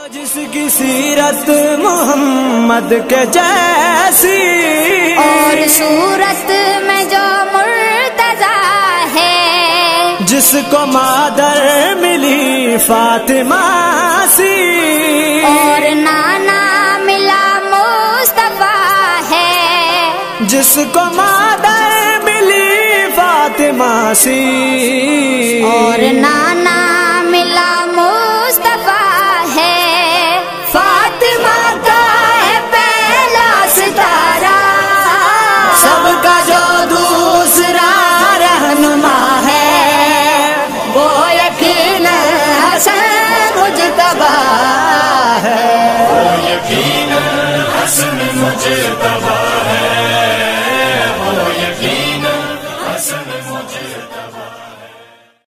जिसकी सीरत मोहम्मद के जैसी और सूरत में जो मुर्तजा है, जिसको मादर मिली फातिमा सी और नाना मिला मुस्तफा है, जिसको मादर मिली फातिमा सी और नाना मिला मुस्तफा है। फातिमा का है पहला सितारा, सबका जो दूसरा रहनुमा है, वो यकीन हसन मुजतबा है, वो यकीन हसन मुजतबा है।